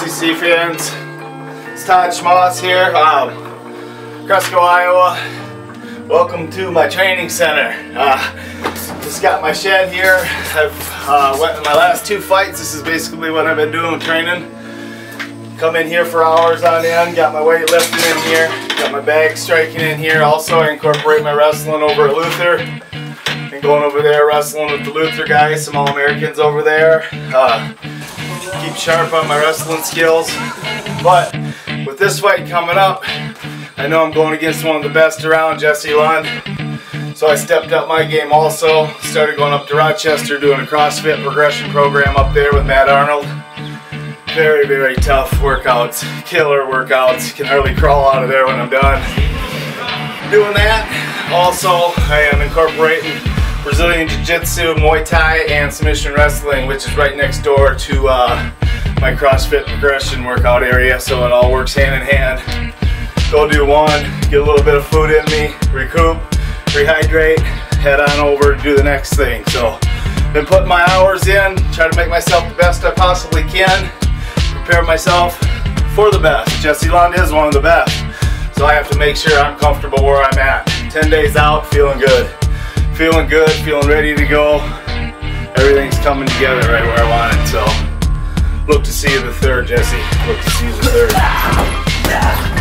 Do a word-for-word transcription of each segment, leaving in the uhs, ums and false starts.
C C fans. It's Todd Schmauss here, um, Cresco, Iowa. Welcome to my training center. Uh, just got my shed here. I've uh, went in my last two fights. This is basically what I've been doing, training. Come in here for hours on end. Got my weightlifting in here. Got my bag striking in here. Also, I incorporate my wrestling over at Luther. And going over there wrestling with the Luther guys, some All-Americans over there. Uh, keep sharp on my wrestling skills. But with this fight coming up, I know I'm going against one of the best around, Jesse Lund. So I stepped up my game also. Started going up to Rochester doing a CrossFit progression program up there with Matt Arnold. Very, very tough workouts. Killer workouts. You can hardly crawl out of there when I'm done doing that. Also, I am incorporating Brazilian Jiu-Jitsu, Muay Thai, and submission wrestling, which is right next door to uh, my CrossFit progression workout area, so it all works hand in hand. Go do one, get a little bit of food in me, recoup, rehydrate, head on over to do the next thing. So, been putting my hours in, try to make myself the best I possibly can, prepare myself for the best. Jesse Lund is one of the best, so I have to make sure I'm comfortable where I'm at. ten days out, feeling good. Feeling good, feeling ready to go. Everything's coming together right where I want it, so look to see you the third, Jesse. Look to see you the third.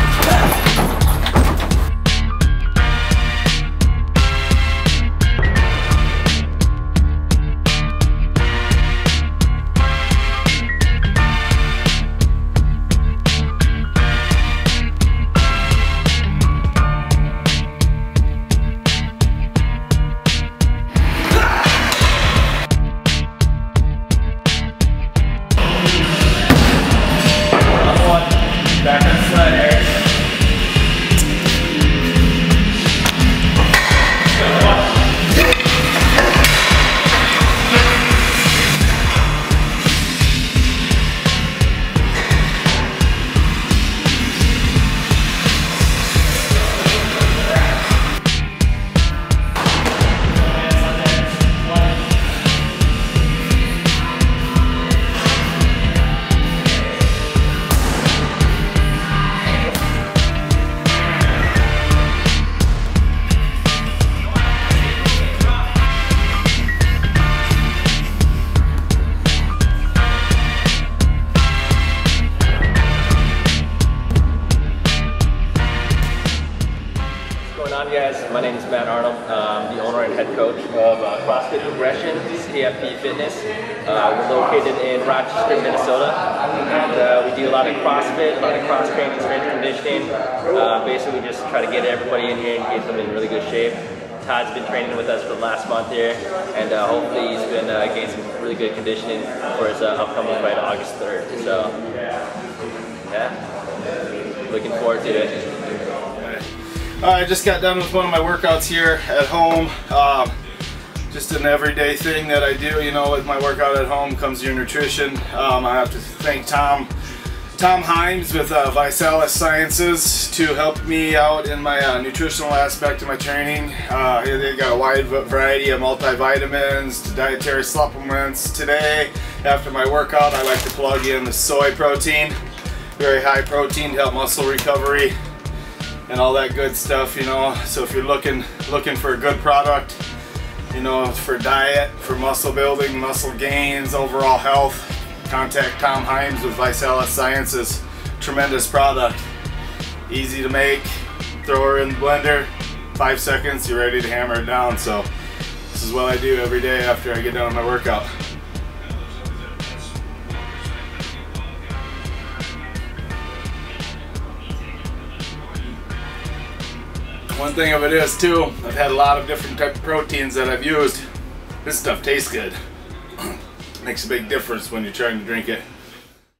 Back on the sled, Eric. Guys, my name is Matt Arnold. I'm the owner and head coach of uh, CrossFit Progression, A F C Fitness. Uh, we're located in Rochester, Minnesota, and uh, we do a lot of CrossFit, a lot of cross training, strength conditioning. Uh, basically, we just try to get everybody in here and get them in really good shape. Todd's been training with us for the last month here, and uh, hopefully he's been uh, getting some really good conditioning for his uh, upcoming fight August third. So, yeah, looking forward to it. Uh, I just got done with one of my workouts here at home. Um, just an everyday thing that I do, you know, with my workout at home comes your nutrition. Um, I have to thank Tom Tom Himes with uh, Visalis Sciences to help me out in my uh, nutritional aspect of my training. Uh, they got a wide variety of multivitamins to dietary supplements. Today, after my workout, I like to plug in the soy protein. Very high protein to help muscle recovery and all that good stuff, you know. So if you're looking looking for a good product, you know, for diet, for muscle building, muscle gains, overall health, contact Tom Himes with Visalis Sciences. Tremendous product, easy to make. Throw her in the blender, five seconds, you're ready to hammer it down. So this is what I do every day after I get done with my workout. One thing of it is too, I've had a lot of different type of proteins that I've used. This stuff tastes good. Makes a big difference when you're trying to drink it.